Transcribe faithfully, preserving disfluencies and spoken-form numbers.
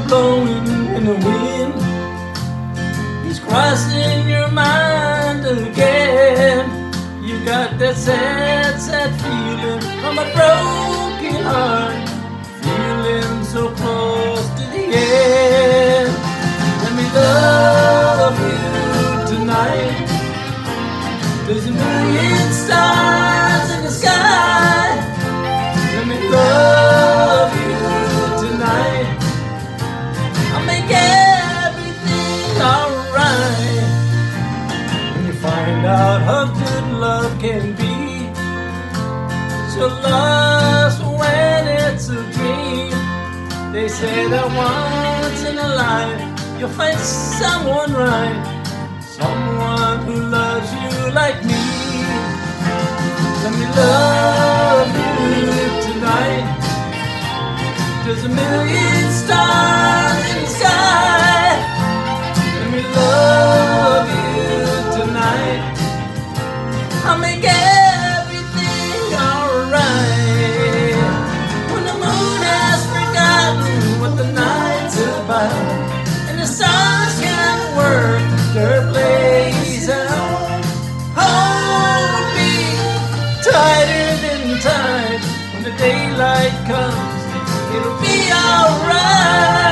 blowing in the wind. He's crossing your mind again. You got that sad, sad feeling from a broken heart, feeling so close to the end. Let me love you tonight. There's a million stars in the sky. Let me love you tonight. I'll make everything alright. When you find out how good love can be, so lost when it's a dream. They say that once in a life you'll find someone right, someone who loves you like me. Let me love you tonight. There's a million stars in the sky. Let me love you tonight. I'll make everything alright. When the moon has forgotten what the night's about, and the stars can't work their place out, hold me tighter than tight. When the daylight comes, it'll be alright.